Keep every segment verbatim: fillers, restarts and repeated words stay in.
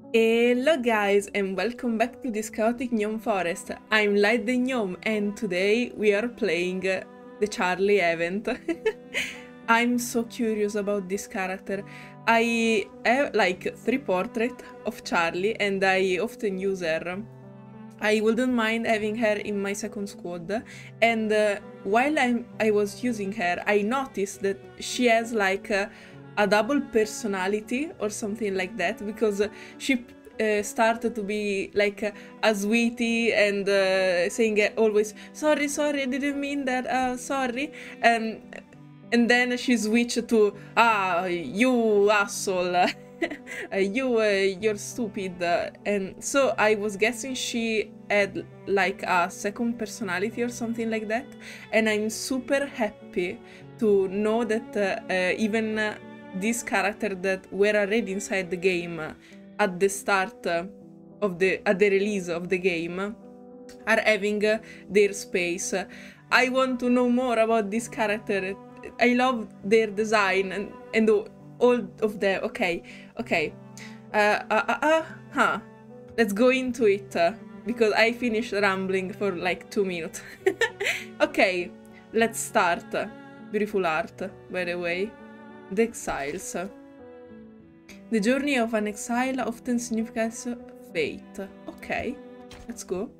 Hello guys and welcome back to this chaotic gnome forest. I'm Light the Gnome and today we are playing uh, the Charlie event. I'm so curious about this character. I have like three portraits of Charlie and I often use her. I wouldn't mind having her in my second squad, and uh, while I'm, I was using her, I noticed that she has like uh, a double personality or something like that, because uh, she uh, started to be like uh, a sweetie and uh, saying uh, always, sorry, sorry, I didn't mean that, uh, sorry, and, and then she switched to, ah, you asshole. uh, you, uh, you're stupid. Uh, and so I was guessing she had like a second personality or something like that. And I'm super happy to know that uh, uh, even uh, this character that were already inside the game uh, at the start uh, of the, at the release of the game uh, are having uh, their space. I want to know more about this character. I love their design and, and all of them. Okay, okay. Uh, uh, uh, uh, huh. Let's go into it, uh, because I finished rambling for like two minutes. Okay, let's start. Beautiful art, by the way. The Exiles. The journey of an exile often signifies fate. Okay, let's go.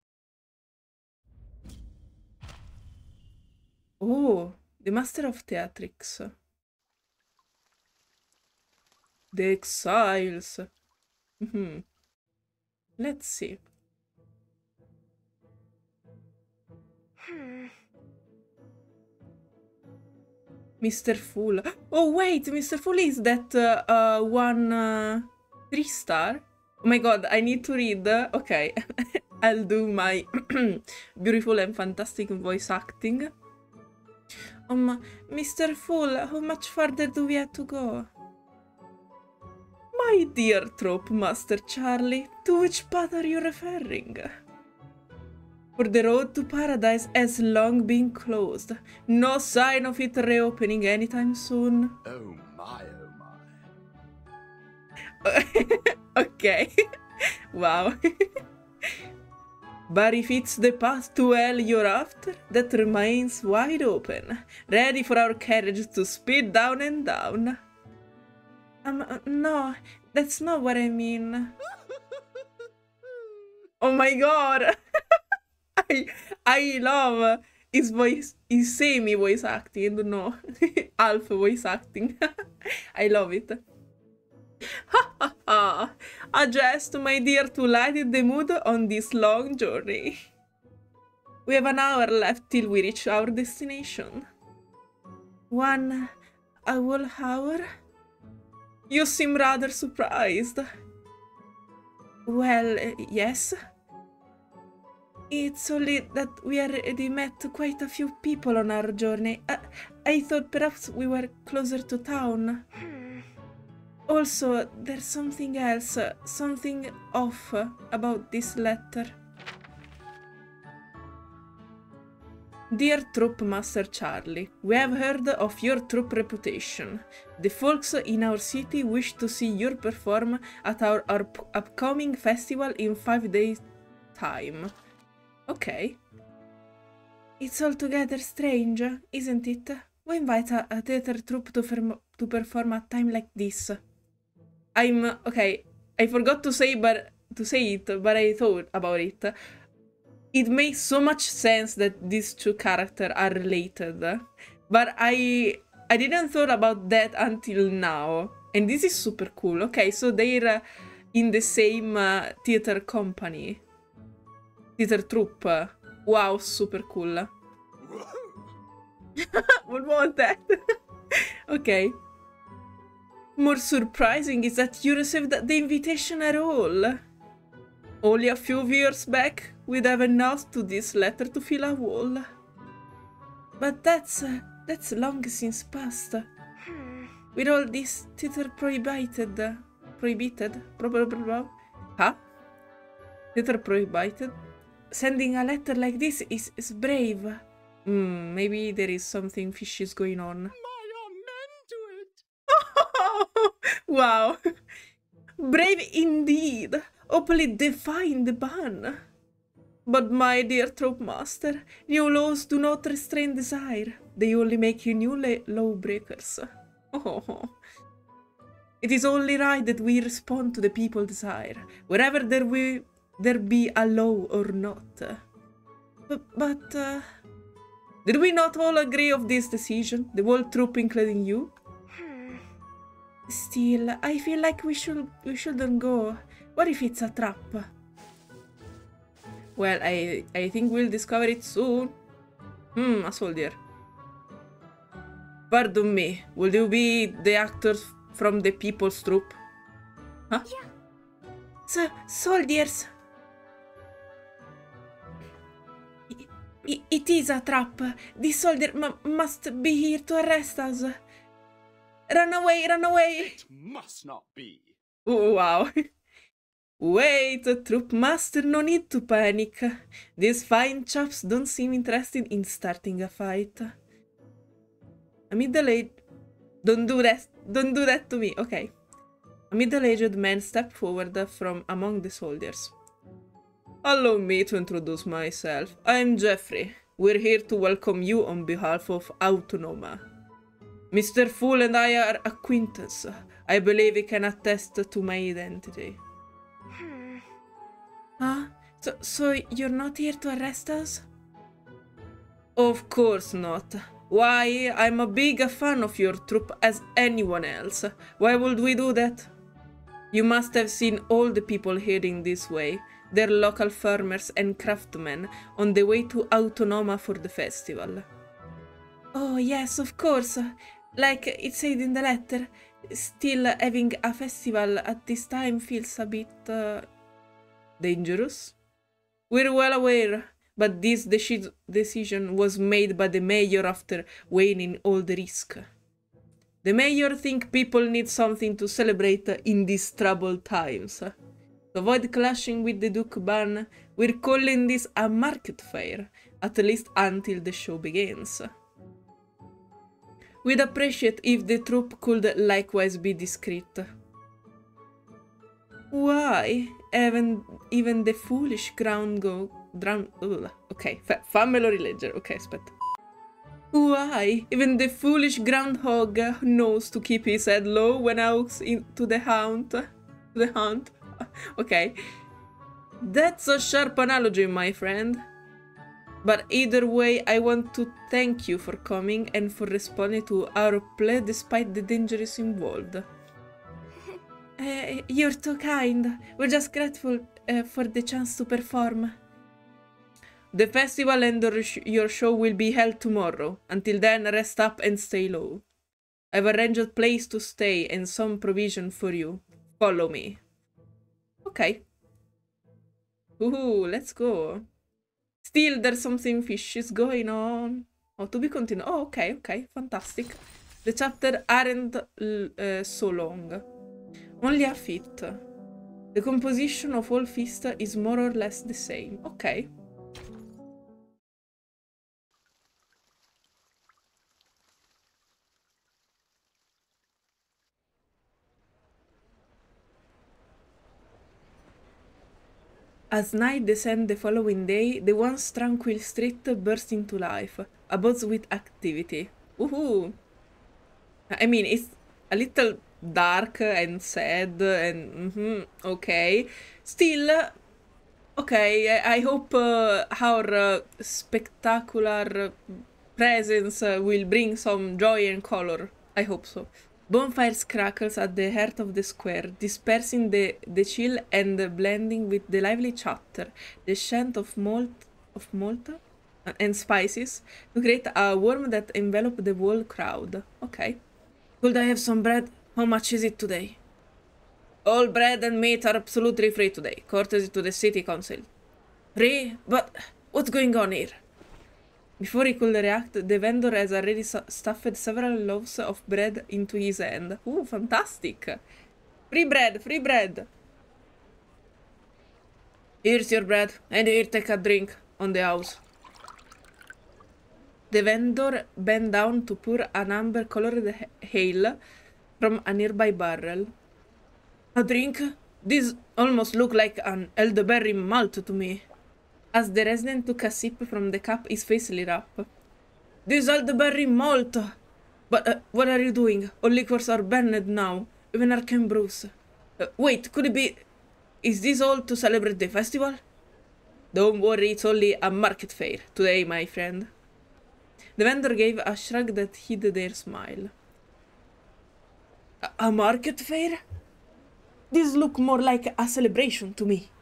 Oh, the Master of Theatrix. The Exiles. Mm-hmm. Let's see. Mister Fool. Oh wait, Mister Fool is that uh, uh, one uh, three star? Oh my god, I need to read. Okay, I'll do my beautiful and fantastic voice acting. Um, Mister Fool, how much further do we have to go? My dear trope master Charlie, to which path are you referring? For the road to paradise has long been closed. No sign of it reopening anytime soon. Oh my, oh my. Okay. Wow. But if it's the path to hell you're after, that remains wide open, ready for our carriage to speed down and down. Um, uh, no, that's not what I mean. Oh my god! I, I love his voice, his semi voice acting, I don't know, half voice acting. I love it. Ha ha ha! A jest, my dear, to lighten the mood on this long journey. We have an hour left till we reach our destination. One a whole hour? You seem rather surprised. Well, uh, yes. It's only that we already met quite a few people on our journey. I, I thought perhaps we were closer to town. Also, there's something else, something off about this letter. Dear Troop Master Charlie, we have heard of your troop reputation. The folks in our city wish to see you perform at our, our upcoming festival in five days' time. Okay. It's altogether strange, isn't it? We invite a, a theater troupe to, to perform at a time like this. I'm... okay, I forgot to say, but, to say it, but I thought about it. It makes so much sense that these two characters are related, but I I didn't thought about that until now, and this is super cool. Okay, so they're uh, in the same uh, theater company, theater troupe. Wow, super cool. What was that? Okay. More surprising is that you received the invitation at all. Only a few years back, we'd have announced to this letter to fill a wall. But that's, uh, that's long since past. With all this theater prohibited, uh, prohibited, probably, huh? Theater prohibited? Sending a letter like this is, is brave. Hmm, maybe there is something fishy going on. My amen to it. Wow. Brave indeed, openly defying the ban. But my dear troop master, new laws do not restrain desire. They only make you new lawbreakers. Oh. It is only right that we respond to the people's desire, wherever there, we, there be a law or not. But, but uh, did we not all agree of this decision? The whole troop, including you? Still, I feel like we should we shouldn't go. What if it's a trap? Well, I I think we'll discover it soon. Hmm, a soldier. Pardon me, will you be the actors from the people's troop? Huh? Yeah. So, soldiers. I, it is a trap. This soldier must be here to arrest us. Run away, run away! It must not be. Oh, wow. Wait, troop master, no need to panic. These fine chaps don't seem interested in starting a fight. A middle-aged... Don't do that. Don't do that to me. Okay. A middle-aged man stepped forward from among the soldiers. Allow me to introduce myself. I'm Jeffrey. We're here to welcome you on behalf of Autonoma. Mister Fool and I are acquaintances. I believe he can attest to my identity. Hmm. Huh? So, so you're not here to arrest us? Of course not. Why, I'm a big fan of your troop as anyone else. Why would we do that? You must have seen all the people heading this way. They're local farmers and craftsmen on the way to Autonoma for the festival. Oh yes, of course. Like it said in the letter, still having a festival at this time feels a bit uh, dangerous. We're well aware, but this deci decision was made by the mayor after weighing all the risk. The mayor thinks people need something to celebrate in these troubled times. To avoid clashing with the Duke ban, we're calling this a market fair, at least until the show begins. We'd appreciate if the troop could likewise be discreet. Why? Even, even the foolish ground go... Drown, uh, ok, fa fammelo rileggere. Ok, aspetta. Why? Even the foolish groundhog knows to keep his head low when out into the hunt. To the hunt. Ok. That's a sharp analogy, my friend. But either way, I want to thank you for coming and for responding to our plea despite the dangers involved. uh, you're too kind. We're just grateful uh, for the chance to perform. The festival and your show will be held tomorrow. Until then, rest up and stay low. I've arranged a place to stay and some provision for you. Follow me. Okay. Ooh, let's go. Still, there's something fishy going on. Oh, to be continued. Oh, okay, okay, fantastic. The chapters aren't uh, so long. Only a feat. The composition of all feasts is more or less the same. Okay. As night descended the following day, the once tranquil street burst into life, abuzz with activity. Woohoo! I mean, it's a little dark and sad and mm-hmm, okay. Still, okay, I, I hope uh, our uh, spectacular presence uh, will bring some joy and color. I hope so. Bonfires crackles at the heart of the square, dispersing the, the chill and blending with the lively chatter, the scent of malt, of malt uh, and spices to create a warmth that enveloped the whole crowd. Okay. Could I have some bread? How much is it today? All bread and meat are absolutely free today, courtesy to the city council. Free? But what's going on here? Before he could react, the vendor has already stuffed several loaves of bread into his hand. Ooh, fantastic! Free bread, free bread! Here's your bread, and here take a drink on the house. The vendor bent down to pour an amber-colored ale from a nearby barrel. A drink? This almost look like an elderberry malt to me. As the resident took a sip from the cup, his face lit up. This elderberry malt! But uh, what are you doing? All liquors are banned now, even arcane brews. Uh, wait, could it be... Is this all to celebrate the festival? Don't worry, it's only a market fair today, my friend. The vendor gave a shrug that hid their smile. A, a market fair? This look more like a celebration to me.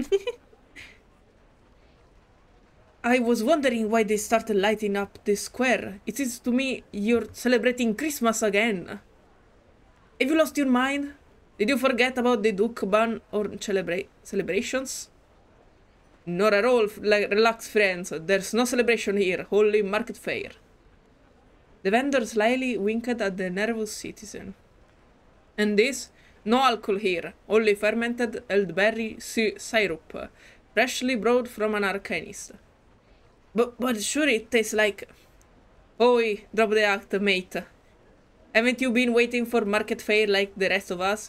I was wondering why they started lighting up the square. It seems to me you're celebrating Christmas again. Have you lost your mind? Did you forget about the Duke ban or celebra celebrations? Not at all, like, relax friends. There's no celebration here, only market fair. The vendor slyly winked at the nervous citizen. And this? No alcohol here, only fermented elderberry syrup, freshly brewed from an arcanist. But, but sure it tastes like... Oi, drop the act, mate. Haven't you been waiting for market fair like the rest of us?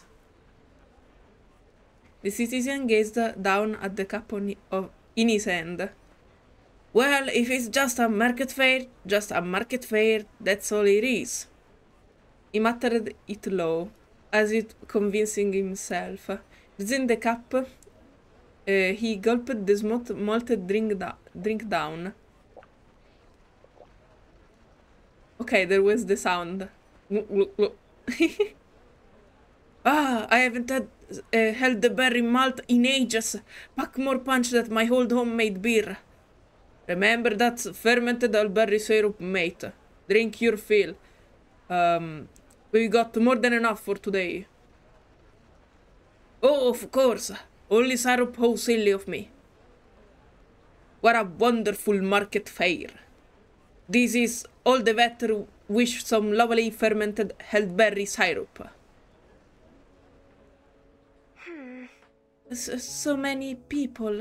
The citizen gazed down at the cup on of, in his hand. Well, if it's just a market fair, just a market fair, that's all it is. He muttered it low, as if convincing himself. Raising the cup, uh, he gulped the smooth malted drink, da drink down. Okay, there was the sound. Ah, I haven't had uh, held the berry malt in ages. Pack more punch than my old homemade beer. Remember that's fermented elderberry syrup, mate. Drink your fill. Um, we got more than enough for today. Oh, of course. Only syrup, how silly of me. What a wonderful market fair. This is all the better wish some lovely fermented elderberry syrup. Hmm. So, so many people.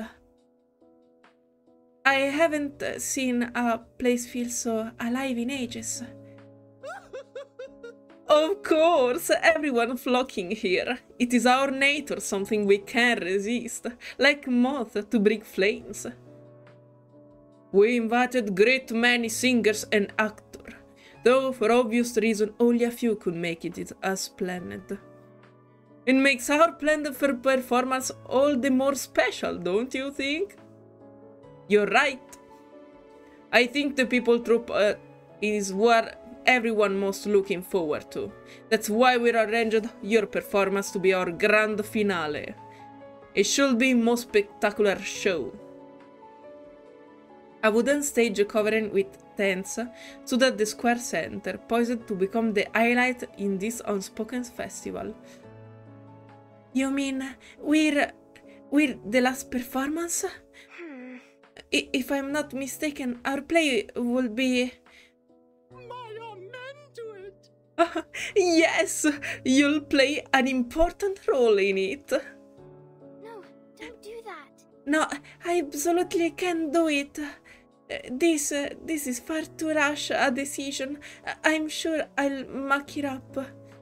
I haven't seen a place feel so alive in ages. Of course, everyone flocking here. It is our nature, something we can't resist, like moth to bring flames. We invited great many singers and actors, though for obvious reason only a few could make it as planned. It makes our planned performance all the more special, don't you think? You're right. I think the people troupe uh, is what everyone most looking forward to. That's why we arranged your performance to be our grand finale. It should be a most spectacular show. A wooden stage covering with tents stood at the square center, poised to become the highlight in this unspoken festival. You mean we're... we're the last performance? Hmm. If I'm not mistaken, our play will be... Uh, yes, you'll play an important role in it. No, don't do that. No, I absolutely can't do it. Uh, this, uh, this is far too rash a decision. I'm sure I'll muck it up.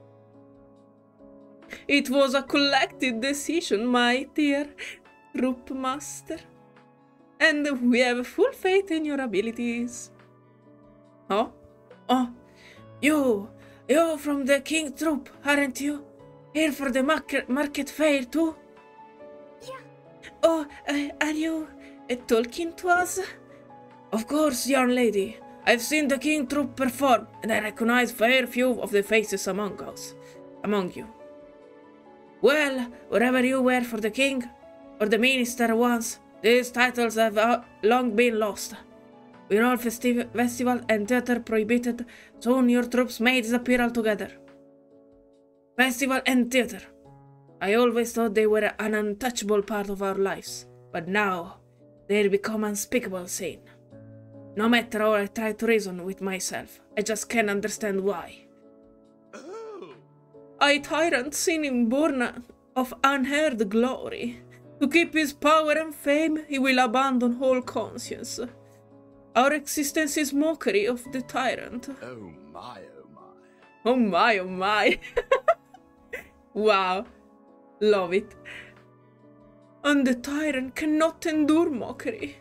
It was a collective decision, my dear Roop Master. And we have full faith in your abilities. Oh? Oh, you... You're from the King Troop, aren't you? Here for the market, market fair too? Yeah. Oh, uh, are you uh, talking to us? Of course, young lady. I've seen the King Troop perform, and I recognize fair few of the faces among us, among you. Well, wherever you were for the King, or the Minister once, these titles have uh, long been lost. We're all festiv festival and theater prohibited, soon your troops may disappear altogether. Festival and theater. I always thought they were an untouchable part of our lives, but now they've become unspeakable sin. No matter how I try to reason with myself, I just can't understand why. Oh. A tyrant seen him born of unheard glory. To keep his power and fame, he will abandon all conscience. Our existence is mockery of the tyrant. Oh my, oh my. Oh my, oh my. Wow. Love it. And the tyrant cannot endure mockery.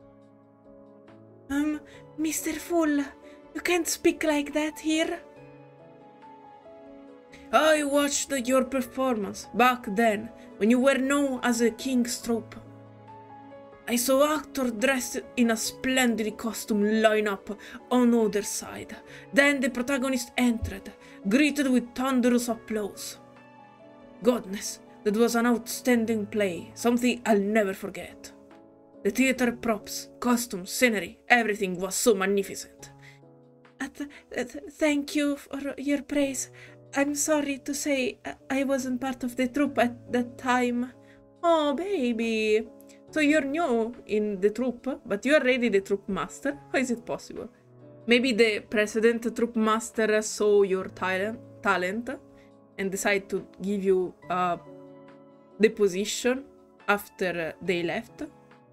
Um, Mister Fool, you can't speak like that here. I watched your performance back then, when you were known as a king's troop. I saw actors dressed in a splendid costume line up on either side. Then the protagonist entered, greeted with thunderous applause. Goodness, that was an outstanding play, something I'll never forget. The theater props, costumes, scenery, everything was so magnificent. Uh, th th thank you for your praise. I'm sorry to say I wasn't part of the troupe at that time. Oh, baby. So you're new in the troupe, but you're already the troupe master? How is it possible? Maybe the precedent troupe master saw your talent, talent and decided to give you uh, the position after they left.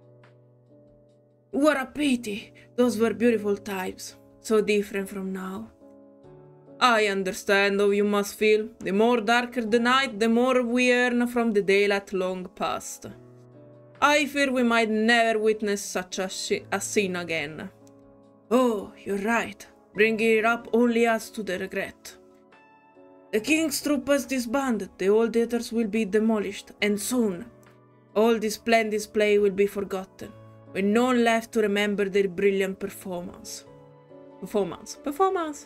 What a pity! Those were beautiful times, so different from now. I understand how you must feel. The more darker the night, the more we earn from the daylight long past. I fear we might never witness such a, a scene again. Oh, you're right. Bringing it up only adds to the regret. The king's troop has disbanded, the old theaters will be demolished, and soon all this splendid display will be forgotten, with no one left to remember their brilliant performance. Performance. Performance.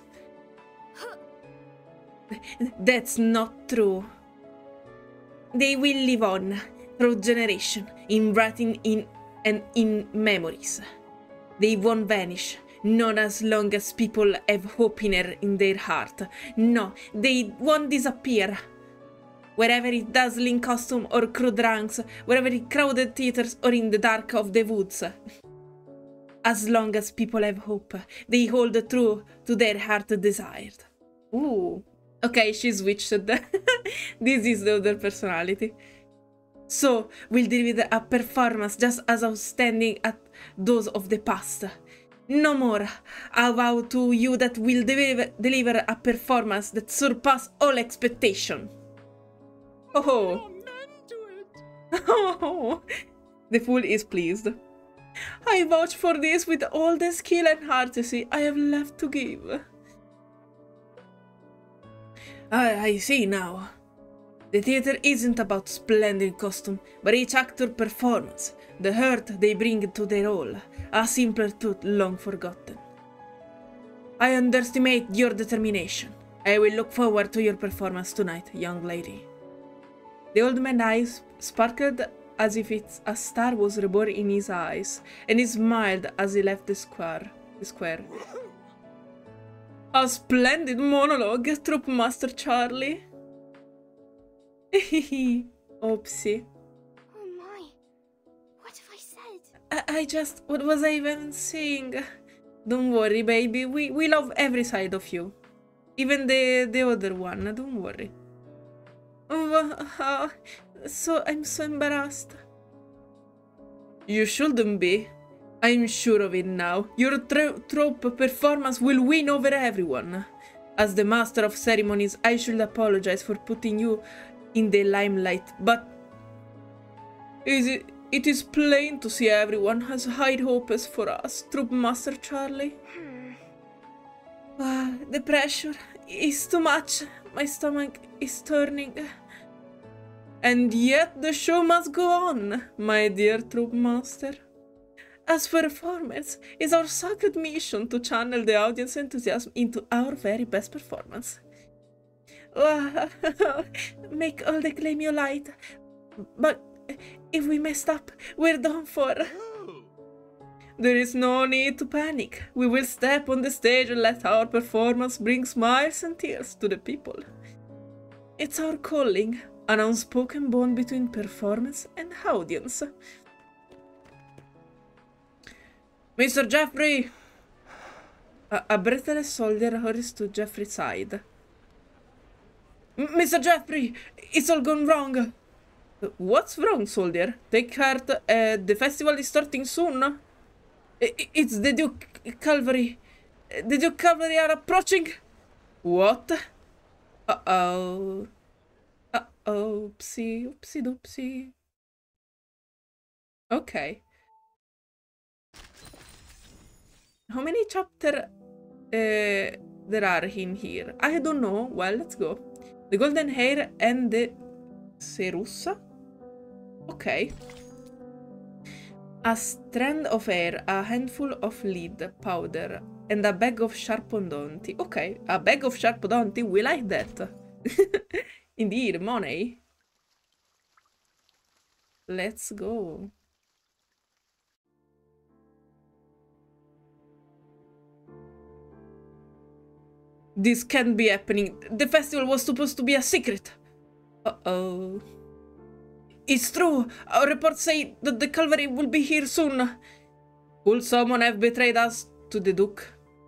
That's not true. They will live on through generation, in writing in and in memories. They won't vanish, not as long as people have hope in, her, in their heart. No, they won't disappear. Wherever in dazzling costume or crude ranks, wherever in crowded theaters or in the dark of the woods. As long as people have hope, they hold true to their heart desired. Ooh. Okay, she switched. This is the other personality. So, we'll deliver a performance just as outstanding as those of the past. No more. I vow to you that we'll deliver, deliver a performance that surpasses all expectation. Oh. Oh. The fool is pleased. I vouch for this with all the skill and courtesy I have left to give. I, I see now. The theater isn't about splendid costume, but each actor's performance, the hurt they bring to their role, a simpler truth long forgotten. I underestimate your determination. I will look forward to your performance tonight, young lady. The old man's eyes sparkled as if it's a star was reborn in his eyes, and he smiled as he left the square. The square. A splendid monologue, Troop Master Charlie. Oopsie. Oh my. What have I said? I, I just... What was I even saying? Don't worry, baby. We, we love every side of you. Even the, the other one. Don't worry. Oh, uh, so I'm so embarrassed. You shouldn't be. I'm sure of it now. Your trope performance will win over everyone. As the master of ceremonies, I should apologize for putting you in the limelight, but is it, it is plain to see everyone has high hopes for us, Troop Master Charlie. Hmm. Ah, the pressure is too much. My stomach is turning. And yet the show must go on, my dear Troop Master. As performers, it's our sacred mission to channel the audience enthusiasm into our very best performance. Make all the claim you like, but if we messed up, we're done for. There is no need to panic. We will step on the stage and let our performance bring smiles and tears to the people. It's our calling, an unspoken bond between performance and audience. Mister Jeffrey! A, a breathless soldier hurries to Jeffrey's side. Mister Jeffrey! It's all gone wrong! What's wrong, soldier? Take heart, uh, the festival is starting soon. It's the Duke Cavalry. The Duke Cavalry are approaching. What? Uh-oh. Uh, Oopsie, oopsie doopsie. Okay. How many chapters uh, there are in here? I don't know. Well, let's go. The golden hair and the Serussa? Okay. A strand of hair, a handful of lead powder, and a bag of sharp odonti. Okay, a bag of sharp odonti, we like that. Indeed, money. Let's go. This can't be happening. The festival was supposed to be a secret. Uh-oh. It's true. Our reports say that the cavalry will be here soon. Could someone have betrayed us to the Duke?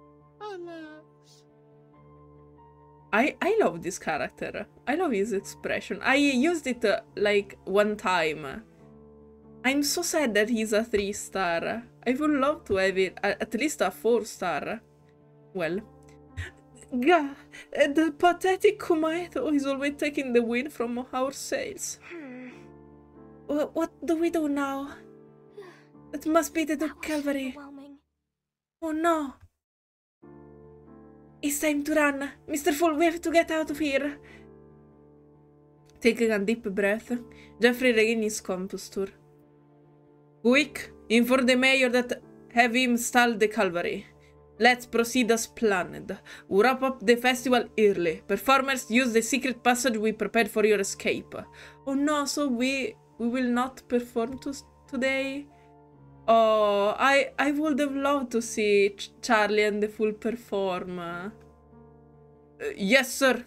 I, I love this character. I love his expression. I used it uh, like one time. I'm so sad that he's a three star. I would love to have it uh, at least a four star. Well. Gah, the pathetic Kumaito is always taking the wind from our sails. What do we do now? It must be the Duke Cavalry. Oh no. It's time to run. Mister Fool, we have to get out of here. Taking a deep breath, Jeffrey regained his composure. Quick, inform the mayor that have him stall the cavalry. Let's proceed as planned. We'll wrap up the festival early. Performers, use the secret passage we prepared for your escape. Oh no, so we we will not perform to today? Oh, I I would have loved to see Ch Charlie and the Fool perform. Uh, yes, sir.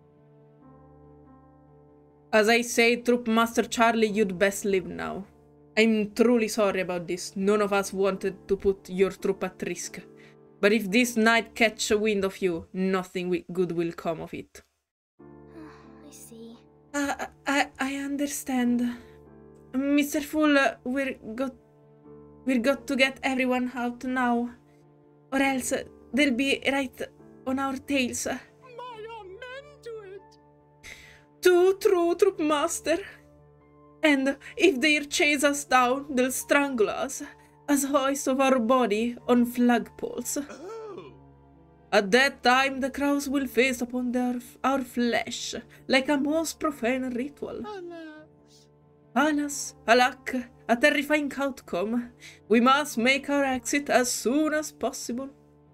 As I say, Troop Master Charlie, you'd best leave now. I'm truly sorry about this. None of us wanted to put your troop at risk. But if this knight catch a wind of you, nothing good will come of it. I see. Uh, I I understand. Mister Fool, uh, we're got we're got to get everyone out now, or else uh, they'll be right on our tails. My men do it. Too true, Troop Master. And if they chase us down, they'll strangle us as hoist of our body on flagpoles. Oh. At that time, the crows will feast upon their, our flesh like a most profane ritual. Alas. Alas, alack, a terrifying outcome. We must make our exit as soon as possible.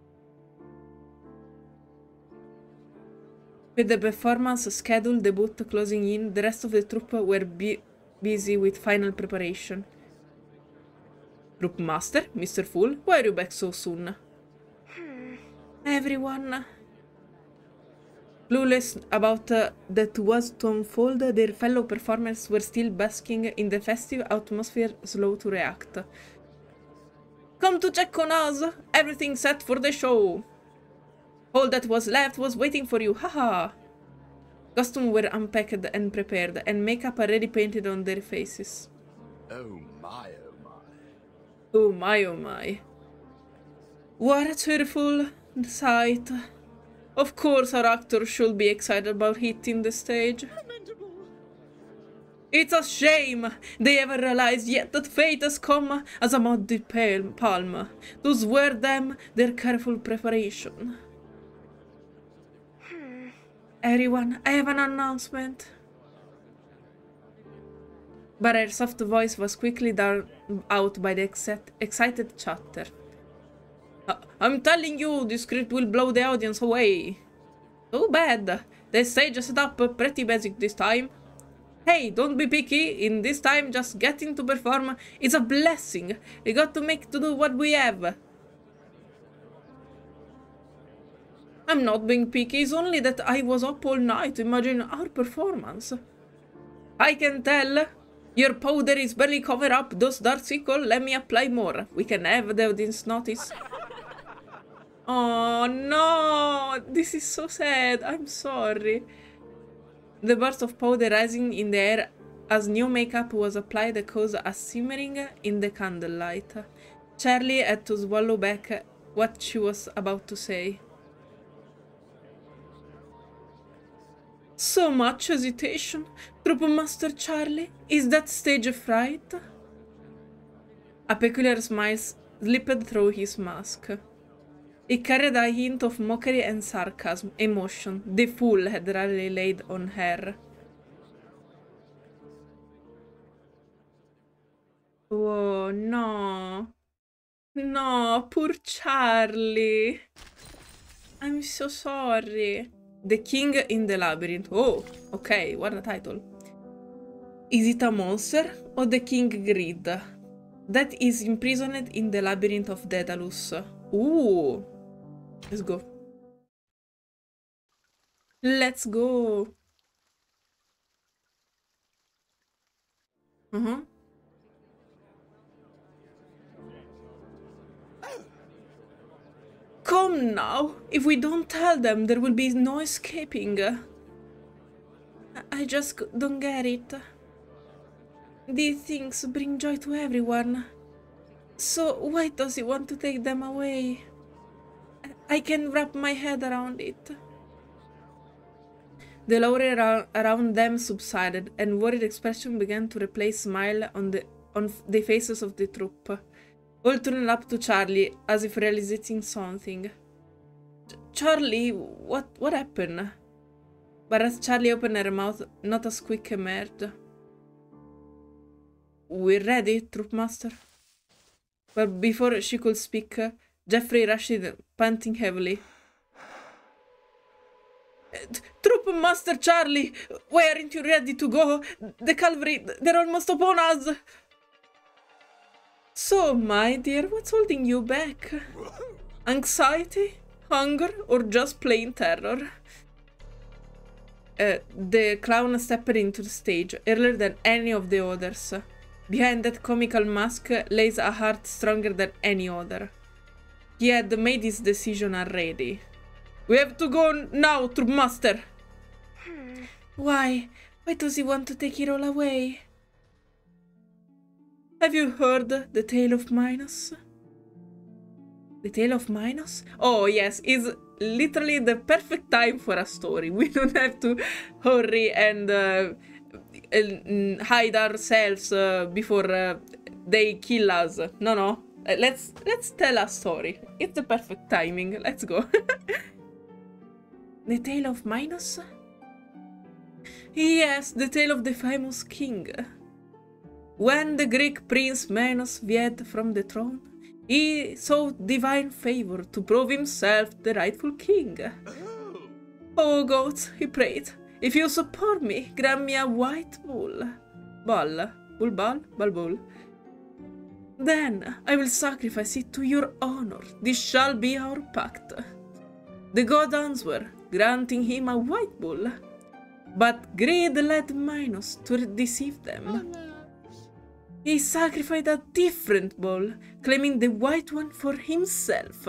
With the performance schedule debut closing in, the rest of the troop were bu busy with final preparation. Troop Master, Mister Fool, why are you back so soon? Hmm. Everyone. Clueless about uh, that was to unfold, their fellow performers were still basking in the festive atmosphere, slow to react. Come to check on us! Everything set for the show! All that was left was waiting for you, haha! Costumes were unpacked and prepared, and makeup already painted on their faces. Oh my, oh my. Oh my, oh my. What a cheerful sight. Of course our actors should be excited about hitting the stage. Lamentable. It's a shame they ever realized yet that fate has come as a mighty palm to swear them their careful preparation. Hmm. Everyone, I have an announcement. But her soft voice was quickly drowned out by the exci excited chatter. Uh, I'm telling you, this script will blow the audience away. Too bad. The stage is set up pretty basic this time. Hey, don't be picky. In this time, just getting to perform is a blessing. We got to make to do what we have. I'm not being picky, it's only that I was up all night to imagine our performance. I can tell. Your powder is barely covered up those dark circles. Let me apply more. We can have the audience notice. Oh no, this is so sad. I'm sorry. The burst of powder rising in the air as new makeup was applied caused a simmering in the candlelight. Charlie had to swallow back what she was about to say. So much hesitation. Troop Master Charlie, is that stage a fright? A peculiar smile slipped through his mask. It carried a hint of mockery and sarcasm, emotion the fool had rarely laid on her. Oh, no. No, poor Charlie. I'm so sorry. The King in the Labyrinth. Oh, ok, what a title. Is it a monster or the King Greed that is imprisoned in the Labyrinth of Daedalus? Ooh. Let's go. Let's go. Uh-huh. Come now. If we don't tell them, there will be no escaping. I just don't get it. These things bring joy to everyone. So why does he want to take them away? I can wrap my head around it. The laughter around them subsided, and worried expression began to replace smile on the on the faces of the troop. All turned up to Charlie, as if realizing something. Ch Charlie, what what happened? But as Charlie opened her mouth, not a squeak emerged. We're ready, Troop Master. But before she could speak, Jeffrey rushed in, panting heavily. Troop Master Charlie, why aren't you ready to go? The cavalry, they're almost upon us. So, my dear, what's holding you back? Anxiety? Hunger? Or just plain terror? Uh, the clown stepped into the stage, earlier than any of the others. Behind that comical mask lays a heart stronger than any other. He had made his decision already. We have to go now, Troop Master! Hmm. Why? Why does he want to take it all away? Have you heard the tale of Minos? The tale of Minos? Oh yes, it's literally the perfect time for a story. We don't have to hurry and uh, uh, hide ourselves uh, before uh, they kill us. No, no. Uh, let's let's tell a story. It's the perfect timing. Let's go. The tale of Minos? Yes, the tale of the famous king. When the Greek prince Minos fled from the throne, he sought divine favor to prove himself the rightful king. Oh gods, he prayed, if you support me, grant me a white bull. Bull? Bull bull? Bull bull. Then I will sacrifice it to your honor. This shall be our pact. The god answered, granting him a white bull. But greed led Minos to deceive them. Oh, no. He sacrificed a different bull, claiming the white one for himself.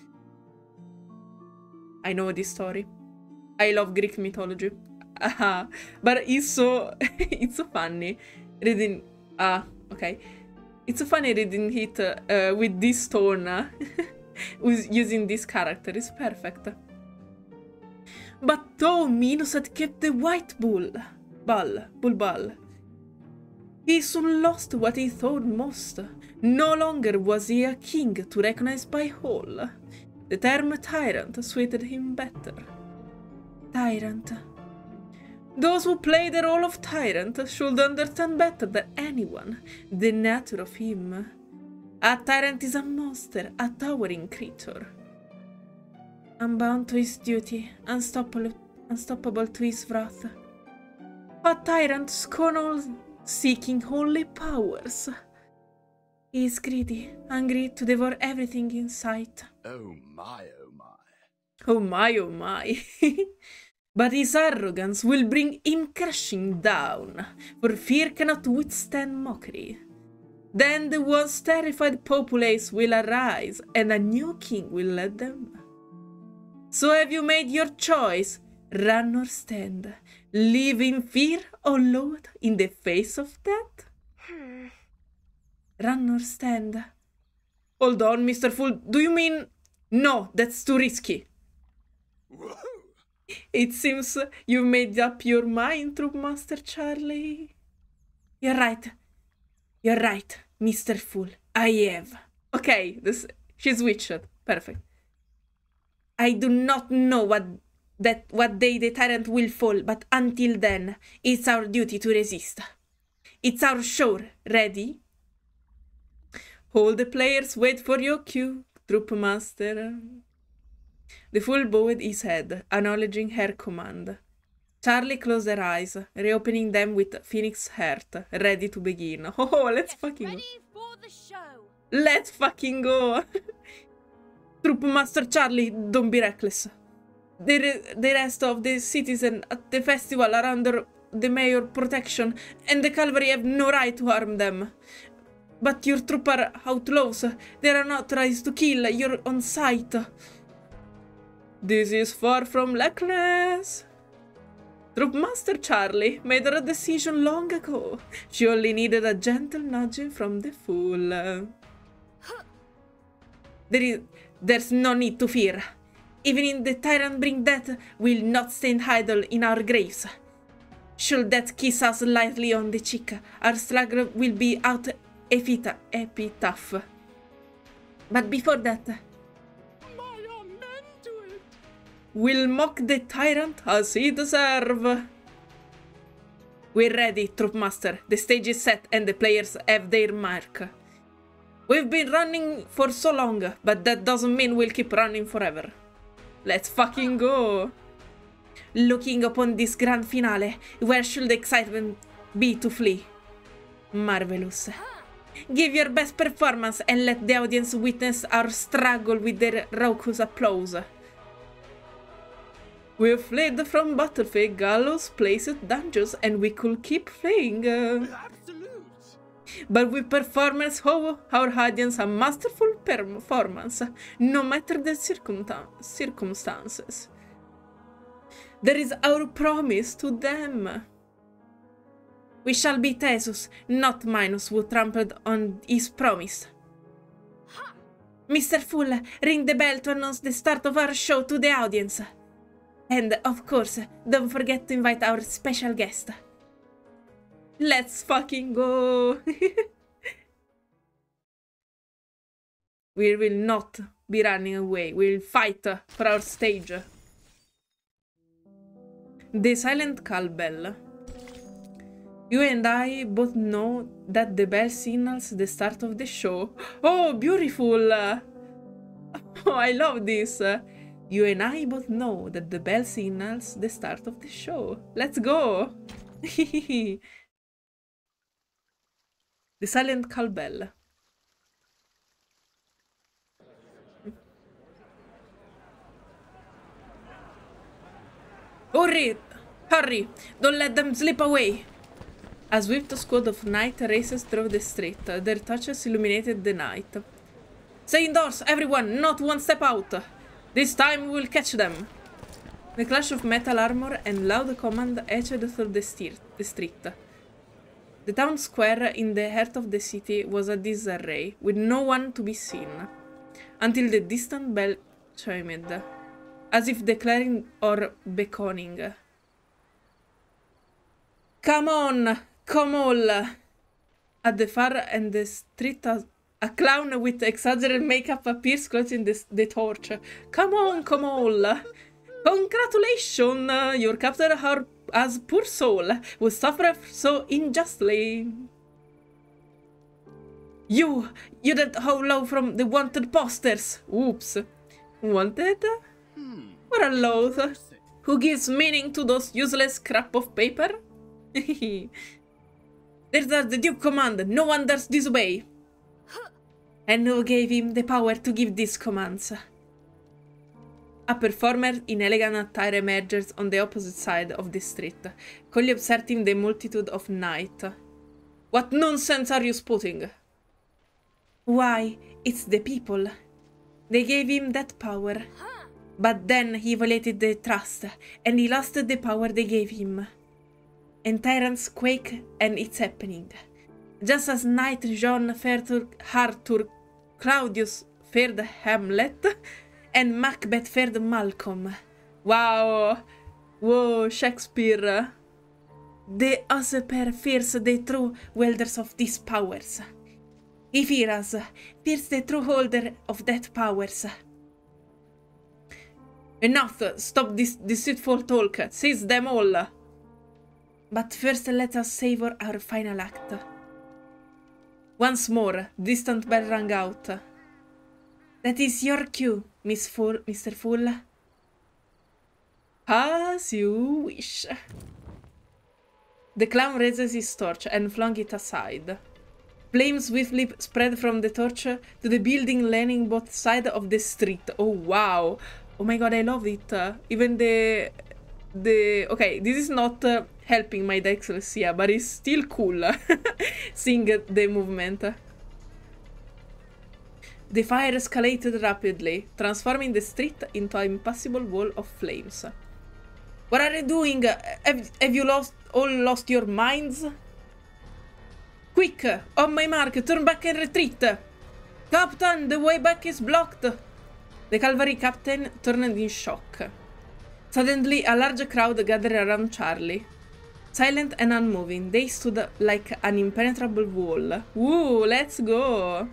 I know this story. I love Greek mythology. Aha. But it's so it's so funny reading ah, okay. It's so funny reading it uh, with this tone, uh, using this character. It's perfect. But though Minos had kept the white bull, bull, bull, bull, he soon lost what he thought most. No longer was he a king to recognize by all. The term tyrant suited him better. Tyrant. Those who play the role of tyrant should understand better than anyone the nature of him. A tyrant is a monster, a towering creature. Unbound to his duty, unstoppable, unstoppable to his wrath. A tyrant scorns seeking holy powers. He is greedy, hungry to devour everything in sight. Oh my, oh my. Oh my, oh my. But his arrogance will bring him crashing down, for fear cannot withstand mockery. Then the once terrified populace will arise, and a new king will lead them. So have you made your choice? Run or stand? Live in fear or loathe in the face of death? Hmm. Run or stand? Hold on, Mister Fool, do you mean... No, that's too risky. Whoa. It seems you've made up your mind, Troop Master Charlie. You're right. You're right, Mister Fool. I have. Okay, this she switched. Perfect. I do not know what that what day the tyrant will fall, but until then, it's our duty to resist. It's our show. Ready? All the players wait for your cue, Troop Master. The fool bowed his head, acknowledging her command. Charlie closed her eyes, reopening them with Phoenix's heart, ready to begin. Oh, let's fucking go. Ready for the show. Let's fucking go. Troop Master Charlie, don't be reckless. The, re the rest of the citizens at the festival are under the mayor's protection, and the cavalry have no right to harm them. But your troops are outlaws. They are not authorized to kill. You're on sight. This is far from reckless. Troop Master Charlie made her decision long ago. She only needed a gentle nudge from the fool. There is, there's no need to fear. Even if the tyrant bring death, we'll not stand idle in our graves. Should death kiss us lightly on the cheek, our struggle will be out epita epitaph. But before that, we'll mock the tyrant as he deserves. We're ready, Troop Master. The stage is set and the players have their mark. We've been running for so long, but that doesn't mean we'll keep running forever. Let's fucking go. Looking upon this grand finale, where should the excitement be to flee? Marvelous. Give your best performance and let the audience witness our struggle with their raucous applause. We've fled from battlefield, gallows, places, dungeons, and we could keep playing. Uh, Absolute. but with performers owe our audience a masterful performance, no matter the circumstances. There is our promise to them. We shall be Theseus, not Minos, who trampled on his promise. Mister Fool, ring the bell to announce the start of our show to the audience. And, of course, don't forget to invite our special guest. Let's fucking go! We will not be running away. We'll fight for our stage. The silent call bell. You and I both know that the bell signals the start of the show. Oh, beautiful! Oh, I love this! You and I both know that the bell signals the start of the show. Let's go! The silent call bell. Hurry! Hurry! Don't let them slip away! A swift squad of knights races through the street. Their torches illuminated the night. Stay indoors, everyone! Not one step out! This time we'll catch them! The clash of metal armor and loud command echoed through the, the street. The town square in the heart of the city was a disarray, with no one to be seen, until the distant bell chimed, as if declaring or beckoning. Come on! Come all! At the far end of the street, a, a clown with exaggerated makeup appears clutching the, the torch. Come on, come all! Congratulations! Your captor has poor soul, who suffered so unjustly. You! You that hollow from the wanted posters! Oops. Wanted? Hmm. Or a loath? Who gives meaning to those useless scrap of paper? There's the Duke command, no one dares disobey. And who gave him the power to give these commands? A performer in elegant attire emerges on the opposite side of the street, coolly observing the multitude of knights. What nonsense are you spouting? Why, it's the people. They gave him that power. But then he violated their trust, and he lost the power they gave him. And tyrants quake, and it's happening. Just as Knight John feared Arthur, Claudius feared Hamlet, and Macbeth feared Malcolm. Wow! Wow, Shakespeare! The usurper fears the true wielders of these powers. He fears, fears the true holder of that powers. Enough! Stop this deceitful talk! Seize them all! But first let us savor our final act. Once more, distant bell rang out. That is your cue, Miss Fool, Mister Fool. As you wish. The clown raises his torch and flung it aside. Flames swiftly spread from the torch to the building lining both sides of the street. Oh wow! Oh my god, I love it. Uh, even the... the... Okay, this is not uh, helping my dyslexia, but it's still cool seeing the movement. The fire escalated rapidly, transforming the street into an impassable wall of flames. What are you doing? Have, have you lost all lost your minds? Quick! On my mark, turn back and retreat! Captain, the way back is blocked! The cavalry captain turned in shock. Suddenly, a large crowd gathered around Charlie. Silent and unmoving, they stood like an impenetrable wall. Woo, let's go!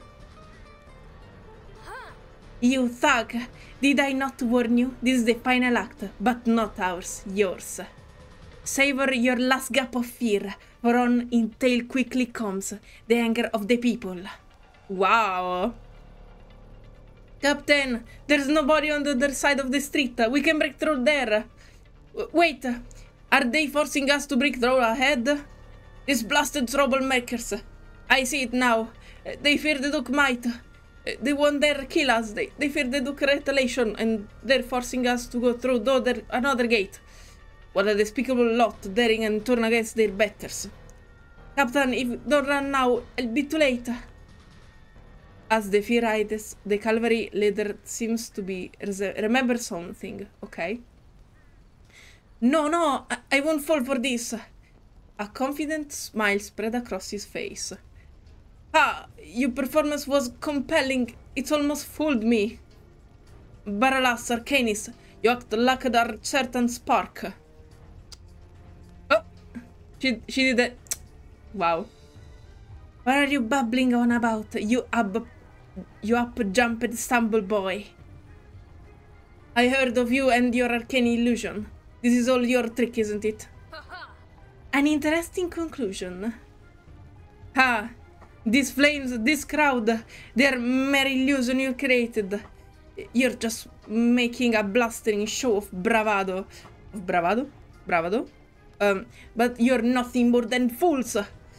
You thug! Did I not warn you? This is the final act, but not ours, yours. Savor your last gap of fear, for on in tail quickly comes the anger of the people. Wow! Captain, there's nobody on the other side of the street. We can break through there. Wait, are they forcing us to break through ahead? These blasted troublemakers. I see it now. They fear the Duke might. They won't dare kill us. They, they fear the Duke retaliation, and they're forcing us to go through the other, another gate. What a despicable lot, daring and turn against their betters. Captain, if you don't run now, it'll be too late. As the fear rides, the cavalry leader seems to be remember something. Okay. No, no, I, I won't fall for this. A confident smile spread across his face. Ah, your performance was compelling. It almost fooled me. But alas, Arcanis, you act like a certain spark. Oh, she, she did it. Wow. What are you babbling on about, you up, you up-jumped stumble boy? I heard of you and your arcane illusion. This is all your trick, isn't it? An interesting conclusion. Ha! These flames, this crowd, they're mere illusion you created. You're just making a blustering show of bravado. Of bravado? Bravado? Um, but you're nothing more than fools.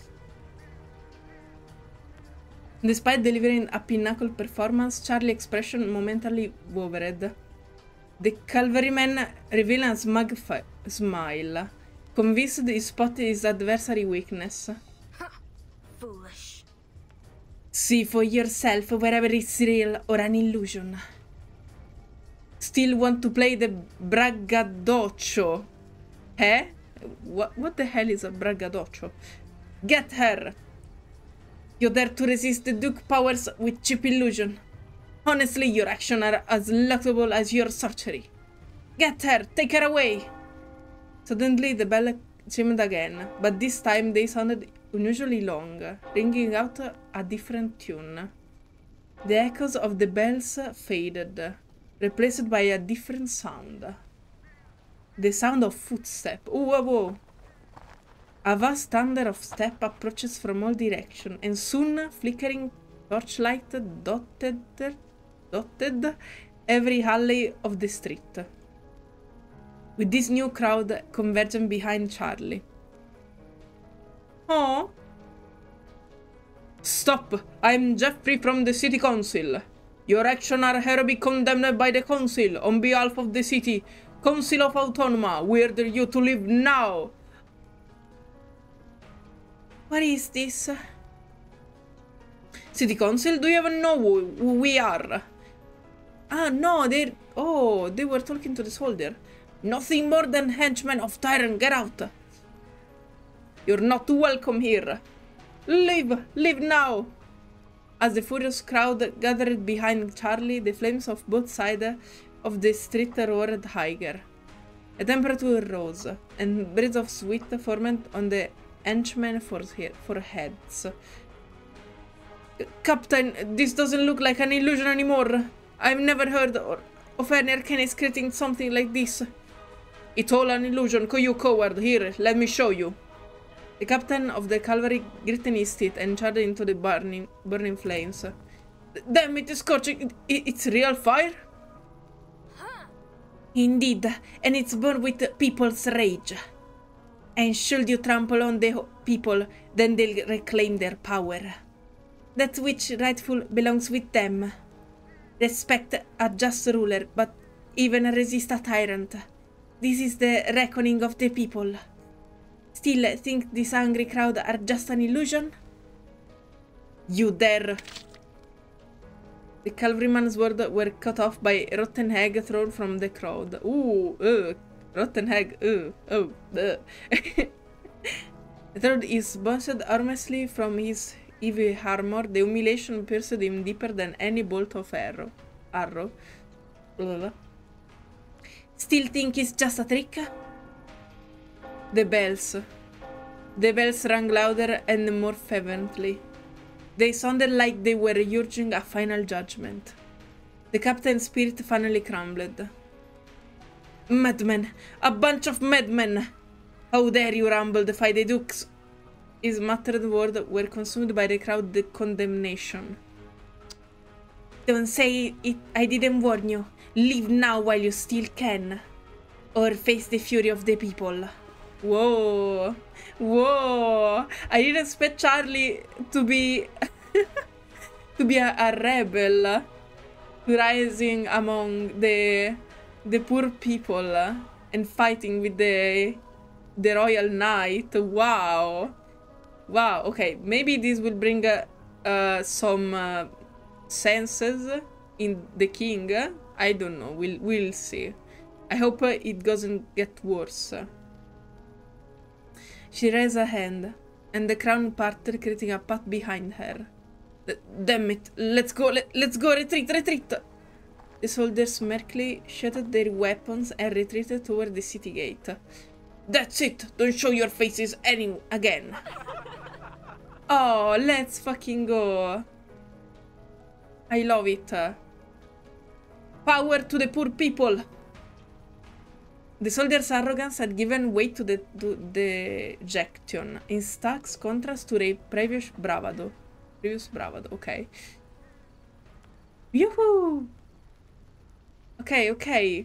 Despite delivering a pinnacle performance, Charlie's expression momentarily wavered. The cavalryman revealed a smug smile, convinced he spotted his adversary's weakness. Foolish. See for yourself wherever it's real or an illusion. Still want to play the braggadocio? Eh? What, what the hell is a braggadocio? Get her! You dare to resist the Duke powers with cheap illusion. Honestly, your actions are as laughable as your sorcery. Get her! Take her away! Suddenly the bell chimed again, but this time they sounded unusually long, ringing out a different tune. The echoes of the bells faded, replaced by a different sound. The sound of footsteps. Oh, whoa, whoa! A vast thunder of steps approaches from all directions, and soon flickering torchlight dotted, dotted every alley of the street. With this new crowd converging behind Charlie. Oh! Stop! I'm Jeffrey from the City Council. Your actions are hereby condemned by the Council on behalf of the City Council of Autonoma. We order you to leave now! What is this? City Council? Do you even know who, who we are? Ah, no, they... Oh, they were talking to the soldier. Nothing more than henchmen of Tyrant. Get out! You're not welcome here. Leave! Leave now! As the furious crowd gathered behind Charlie, the flames of both sides of the street roared higher. A temperature rose, and breaths of sweat formed on the henchmen's foreheads. Captain, this doesn't look like an illusion anymore. I've never heard of any arcanist creating something like this. It's all an illusion, you coward. Here, let me show you. The captain of the cavalry gritted his teeth and charged into the burning, burning flames. Damn, it is scorching. It, it's real fire? Indeed, and it's born with people's rage. And should you trample on the people, then they'll reclaim their power. That which rightful belongs with them. Respect a just ruler, but even resist a tyrant. This is the reckoning of the people. Still think this angry crowd are just an illusion? You dare! The cavalryman's words were cut off by a rotten egg thrown from the crowd. Ooh, ugh. Rotten egg, ugh, oh, ugh. The third is bounced harmlessly from his heavy armor. The humiliation pierced him deeper than any bolt of arrow. Arrow. Ugh. Still think it's just a trick? The bells. The bells rang louder and more fervently. They sounded like they were urging a final judgment. The captain's spirit finally crumbled. Madmen! A bunch of madmen! How dare you rumble, defy the dukes! His muttered words were consumed by the crowd with condemnation. Don't say it, I didn't warn you. Leave now while you still can. Or face the fury of the people. Whoa! Whoa! I didn't expect Charlie to be... to be a, a rebel. Rising among the... the poor people. And fighting with the... the royal knight. Wow! Wow, okay. Maybe this will bring uh, uh, some uh, senses in the king. I don't know. We'll, we'll see. I hope uh, it doesn't get worse. She raised a hand, and the crown parted, creating a path behind her. D damn it! Let's go! Let let's go! Retreat! Retreat! The soldiers mercifully shut their weapons and retreated toward the city gate. That's it! Don't show your faces any again! Oh, let's fucking go! I love it. Power to the poor people! The soldiers' arrogance had given way to the to dejection, in stark contrast to their previous bravado. Previous bravado, okay. Yoo-hoo! Okay, okay.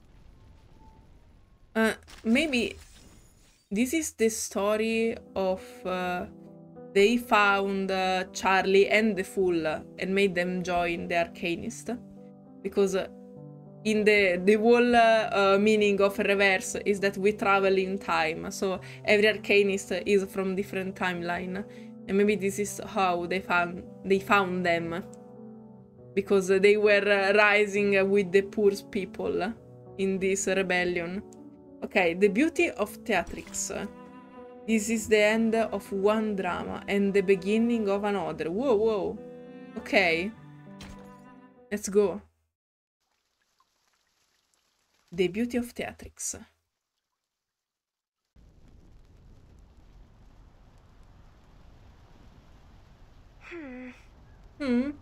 Uh, maybe this is the story of uh, they found uh, Charlie and the Fool uh, and made them join the Arcanist. Because uh, in the the whole uh, uh, meaning of reverse is that we travel in time, so every Arcanist is from different timeline, and maybe this is how they found they found them, because they were uh, rising with the poor people in this rebellion. Okay, the beauty of theatrics. This is the end of one drama and the beginning of another. Whoa, whoa. Okay, let's go. The beauty of theatrics. Hmm. Hmm.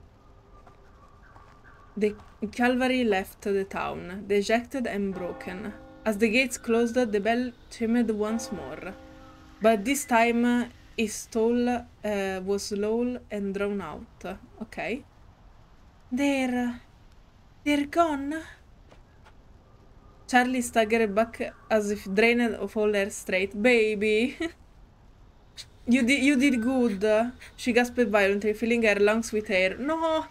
The cavalry left the town, dejected and broken. As the gates closed, the bell chimed once more. But this time, uh, its toll uh, was low and drawn out. Okay. They're... they're gone? Charlie staggered back as if drained of all her strength. Baby! you, di you did good. She gasped violently, filling her lungs with air. No!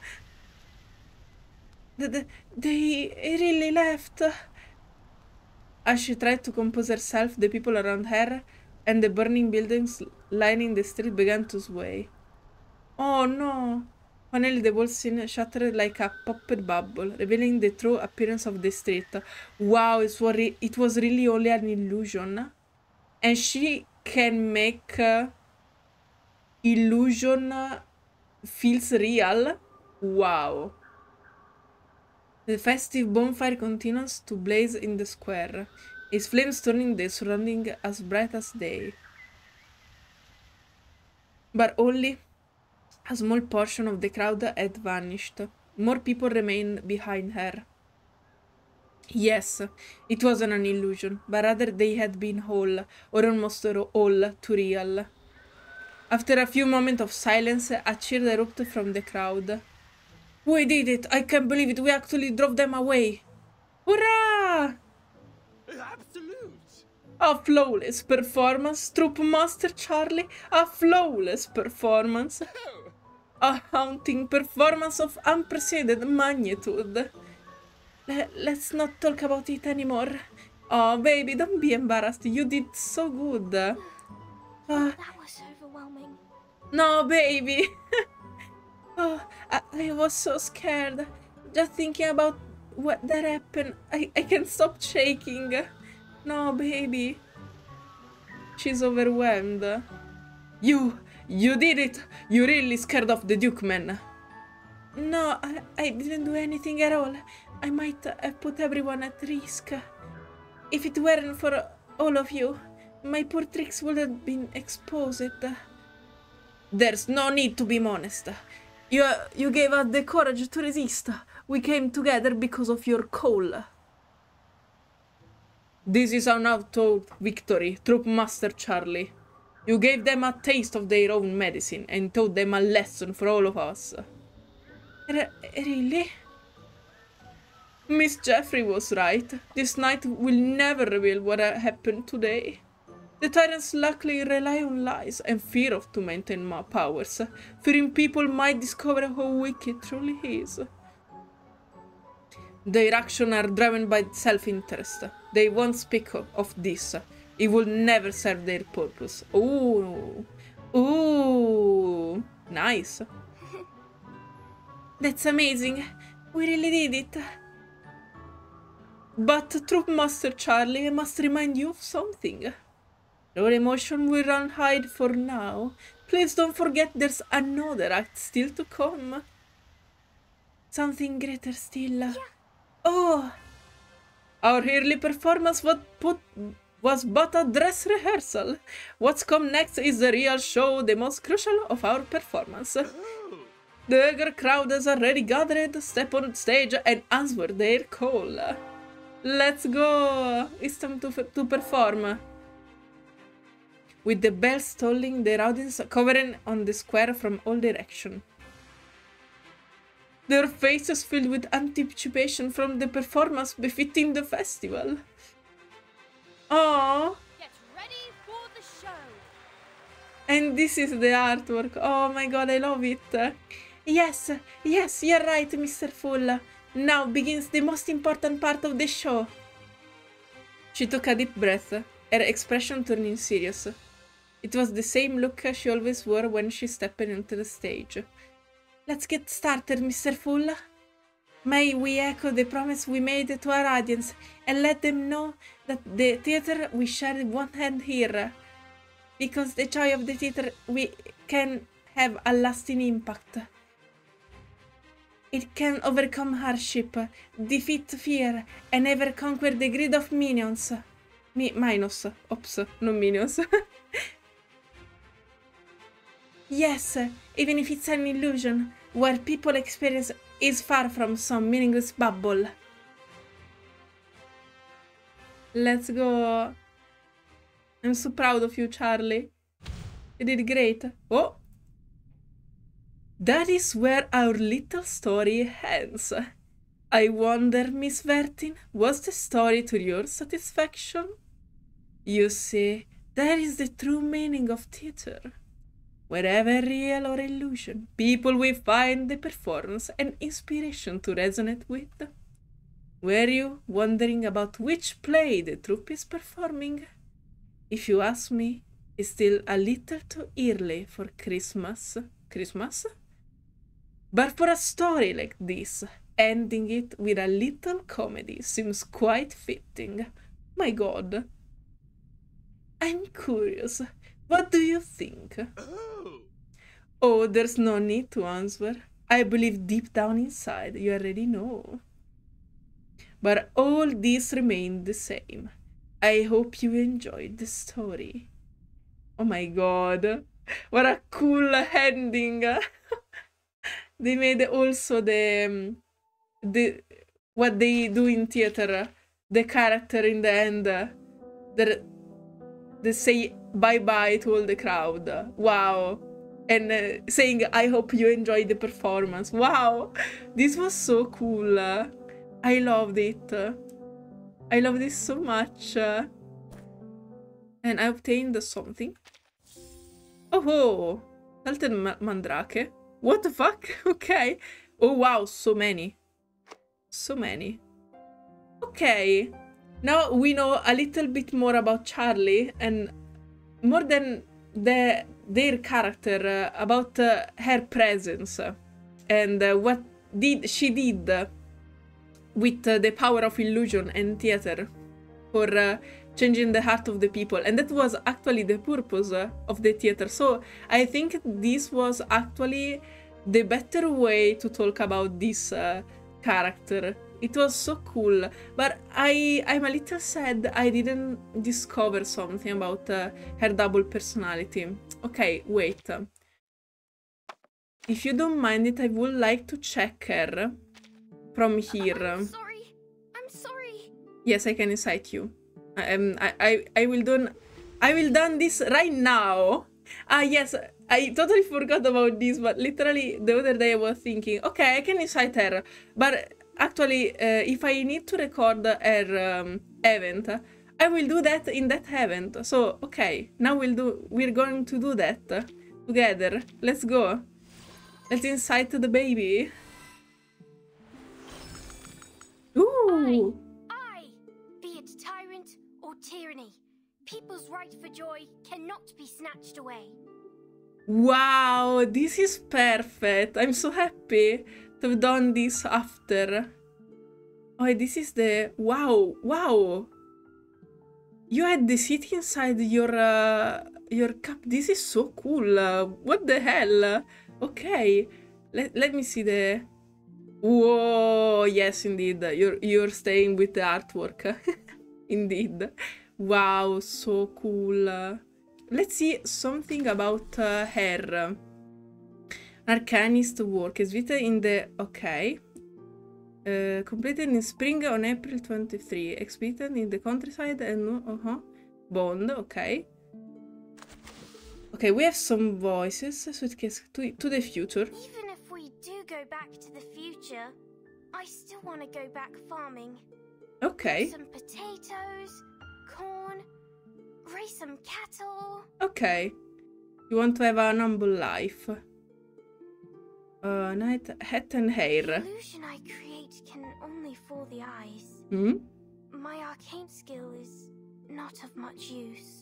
The, the, they really left. As she tried to compose herself, the people around her and the burning buildings lining the street began to sway. Oh no! Finally, the whole scene shattered like a popped bubble, revealing the true appearance of the street. Wow, it was, re it was really only an illusion. And she can make uh, illusion feels real. Wow. The festive bonfire continues to blaze in the square. his flames turning the surrounding as bright as day. But only a small portion of the crowd had vanished. More people remained behind her. Yes, it wasn't an illusion, but rather they had been all, or almost all, too real. After a few moments of silence, a cheer erupted from the crowd. We did it! I can't believe it! We actually drove them away! Hurrah! Absolute! A flawless performance, Troop Master Charlie! A flawless performance! A haunting performance of unprecedented magnitude! Le let's not talk about it anymore. Oh, baby, don't be embarrassed. You did so good. Uh, That was overwhelming. no, baby. Oh, I, I was so scared. Just thinking about what that happened. I, I can't stop shaking. No, baby. She's overwhelmed. You, you did it. You really scared off the Duke, man. No, I, I didn't do anything at all. I might have put everyone at risk. If it weren't for all of you, my poor tricks would have been exposed. There's no need to be modest. You, you gave us the courage to resist. We came together because of your call. This is an untold victory, Troop Master Charlie. You gave them a taste of their own medicine and taught them a lesson for all of us. R- really? Miss Jeffrey was right. This night will never reveal what happened today. The tyrants luckily rely on lies and fear of to maintain my powers, fearing people might discover how wicked truly is. Their actions are driven by self-interest. They won't speak of this. It will never serve their purpose. Ooh. Ooh. Nice. That's amazing. We really did it. But, Troop Master Charlie, I must remind you of something. Your emotion will run high for now. Please don't forget there's another act still to come. Something greater still. Yeah. Oh! Our early performance was, put, was but a dress rehearsal. What's come next is the real show, the most crucial of our performance. The eager crowd has already gathered, step on stage and answer their call. Let's go! It's time to, to perform. With the bells tolling, the audience covering on the square from all directions. Their faces filled with anticipation from the performance befitting the festival. Aww! Get ready for the show. And this is the artwork. Oh my god, I love it. Yes, yes, you're right, Mister Fool. Now begins the most important part of the show. She took a deep breath, her expression turning serious. It was the same look she always wore when she stepped into the stage. Let's get started, Mister Fool. May we echo the promise we made to our audience and let them know that the theater we share won't end here. Because the joy of the theater we can have a lasting impact. It can overcome hardship, defeat fear, and ever conquer the greed of minions. Mi minus. Ops, non minions. Yes, even if it's an illusion, what people experience is far from some meaningless bubble. Let's go. I'm so proud of you, Charlie. You did great. Oh! That is where our little story ends. I wonder, Miss Vertin, was the story to your satisfaction? You see, that is the true meaning of theater. Wherever real or illusion, people will find the performance and inspiration to resonate with. Were you wondering about which play the troupe is performing? If you ask me, it's still a little too early for Christmas. Christmas? But for a story like this, ending it with a little comedy seems quite fitting. My god. I'm curious. What do you think? Oh. Oh, there's no need to answer. I believe deep down inside you already know. But all these remain the same. I hope you enjoyed the story. Oh my god, what a cool ending. They made also the, the what they do in theater, the character in the end, that they say bye-bye to all the crowd. Wow. And uh, saying, I hope you enjoyed the performance. Wow, this was so cool. I loved it. I loved it so much. And I obtained something. Oh, Salted Mandrake. What the fuck? Okay. Oh wow, so many. So many. Okay. Now we know a little bit more about Charlie, and more than the their character, uh, about uh, her presence, uh, and uh, what did she did uh, with uh, the power of illusion and theater for uh, changing the heart of the people. And that was actually the purpose uh, of the theater. So I think this was actually the better way to talk about this uh, character. It was so cool, but I, I'm a little sad I didn't discover something about uh, her double personality. Okay, wait. If you don't mind it, I would like to check her from here. I'm sorry. I'm sorry. Yes, I can incite you. Um, I, I, I will do, I will done this right now. Ah, yes, I totally forgot about this, but literally the other day I was thinking, okay, I can incite her, but actually, uh, if I need to record her um, event, I will do that in that event. So, okay, now we'll do. We're going to do that together. Let's go. Let's incite the baby. Ooh. I, I, be it tyrant or tyranny, people's right for joy cannot be snatched away. Wow, this is perfect. I'm so happy to have done this after. Oh, this is the... Wow, wow. You had the city inside your, uh, your cup. This is so cool. Uh, what the hell? Okay, let, let me see the... Whoa, yes, indeed. You're, you're staying with the artwork. Indeed. Wow, so cool. Let's see something about uh, her. Arcanist work is written in the... Okay. Uh, completed in spring on April twenty-third. Expedited in the countryside and... Uh-huh. Bond, okay. Okay, we have some voices. Suitcase to, to the future. Even if we do go back to the future, I still want to go back farming. Okay. Some potatoes, corn, raise some cattle. Okay. You want to have an humble life. Uh, night, hat and hair. The illusion I create can only fool the eyes. Hmm? My arcane skill is not of much use.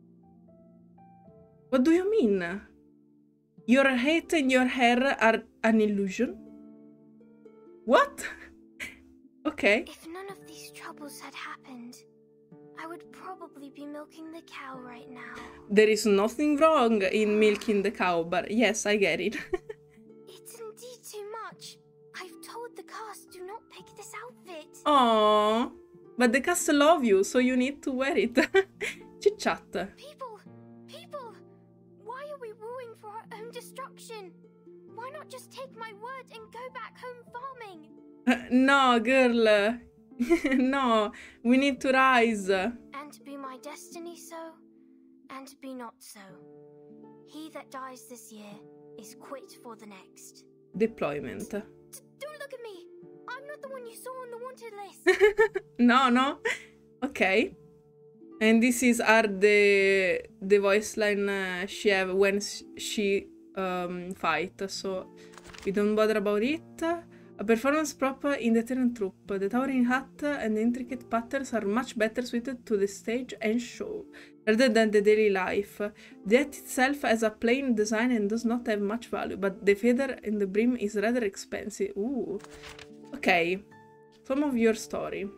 What do you mean? Your hat and your hair are an illusion? What? Okay. If none of these troubles had happened, I would probably be milking the cow right now. There is nothing wrong in milking the cow, but yes, I get it. It's indeed too much. I've told the cast do not pick this outfit. Aww. But the cast love you, so you need to wear it. Chit chat. People, people, why are we wooing for our own destruction? Why not just take my word and go back home farming? Uh, no, girl. No, we need to rise. And be my destiny so, and be not so. He that dies this year is quit for the next. Deployment. D don't look at me. I'm not the one you saw on the wanted list. No, no. Okay. And this is are the the voice line uh, she have when she um fight. So we don't bother about it. A performance prop in the Terran troupe. The towering hat and the intricate patterns are much better suited to the stage and show, rather than the daily life. The hat itself has a plain design and does not have much value, but the feather in the brim is rather expensive. Ooh. Okay. Some of your story.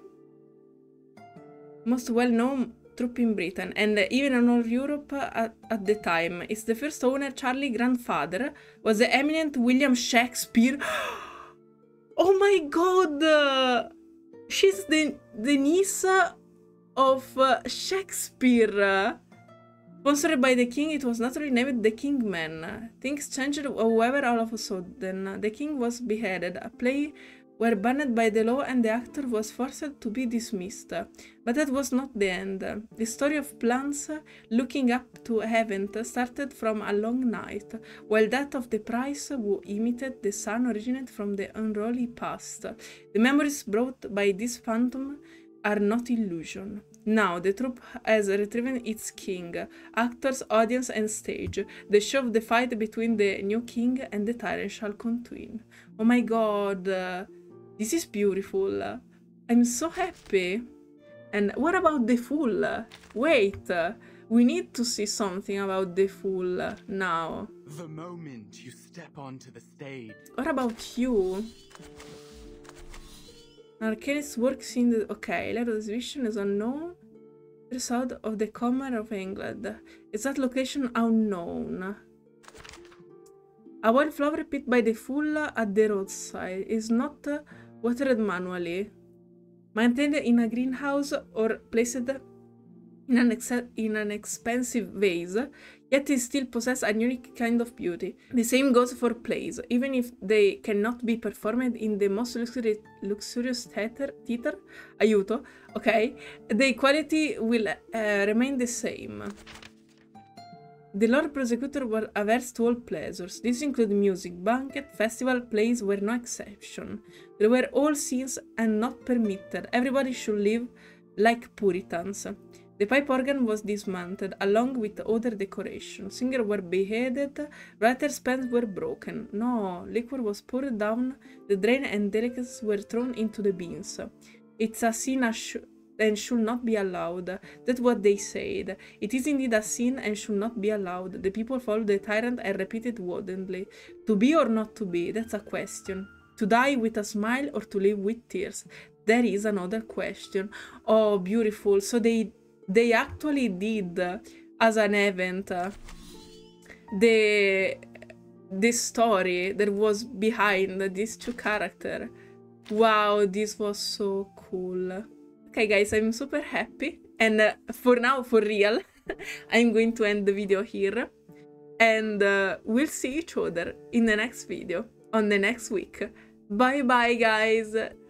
Most well-known troupe in Britain, and even in all of Europe at, at the time. Its the first owner, Charlie, grandfather, was the eminent William Shakespeare. Oh my god! She's the, the niece of uh, Shakespeare. Sponsored by the king, it was naturally named the Kingman. Things changed, however, all of a sudden. The king was beheaded. A play were banned by the law and the actor was forced to be dismissed. But that was not the end. The story of plants looking up to heaven started from a long night, while that of the prince who imitated the sun originated from the unruly past. The memories brought by this phantom are not illusion. Now, the troupe has retrieved its king, actors, audience, and stage. The show of the fight between the new king and the tyrant shall continue. Oh my god, uh, this is beautiful. I'm so happy. And what about the fool? Wait, uh, we need to see something about the fool uh, now. The moment you step onto the stage. What about you? Arcanist works in the... Okay, later this vision is unknown. The south of the Commonwealth of England. Exact location unknown. A wildflower picked by the fool at the roadside is not uh, watered manually. Maintained in a greenhouse or placed in an, ex in an expensive vase, yet it still possesses a unique kind of beauty. The same goes for plays. Even if they cannot be performed in the most luxuri luxurious theater, theater, aiuto, okay, the quality will uh, remain the same. The Lord Prosecutor were averse to all pleasures. This included music, banquet, festival, plays were no exception. They were all sins and not permitted. Everybody should live like Puritans. The pipe organ was dismantled, along with other decorations. Singers were beheaded, writers' pens were broken. No, liquor was poured down the drain and delicacies were thrown into the bins. It's a sin and should not be allowed. That's what they said. It is indeed a sin and should not be allowed. The people followed the tyrant and repeated woodenly. To be or not to be, that's a question. To die with a smile or to live with tears, there is another question. Oh, beautiful. So they... They actually did, uh, as an event, uh, the, the story that was behind these two characters. Wow, this was so cool. Okay guys, I'm super happy. And uh, for now, for real, I'm going to end the video here. And uh, we'll see each other in the next video, on the next week. Bye bye guys!